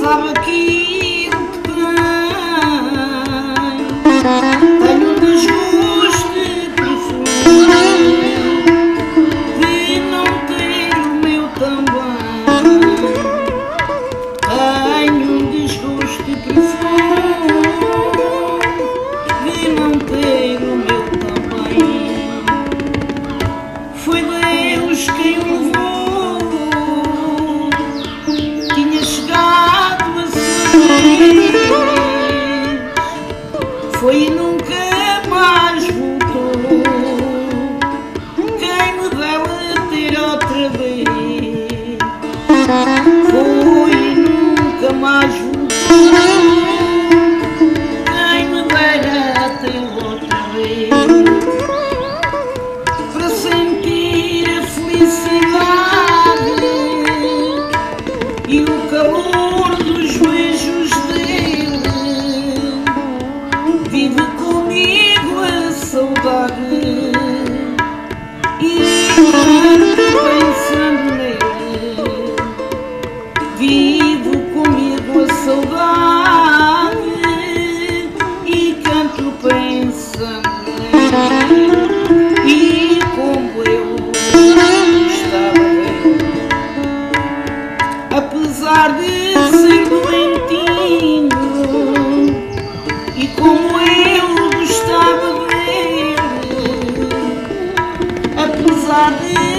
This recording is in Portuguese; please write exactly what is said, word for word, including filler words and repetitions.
sabe aquilo que tem. Tenho um desgosto profundo de não ter o meu também. Tenho um desgosto profundo de não ter o meu também. Foi Deus quem o levou, tinha chegado a ser. Foi e nunca mais voltou. Quem me dera ter outra vez. Foi e nunca mais voltou. Quem me dera ter outra vez. Para sentir a felicidade e o calor dos beijos dele. Vive comigo a saudade e canto pensando nele. Vivo comigo a saudade e canto pensando nele. E como eu gostava dele, apesar de ser doentinho, e como eu gostava dele, apesar de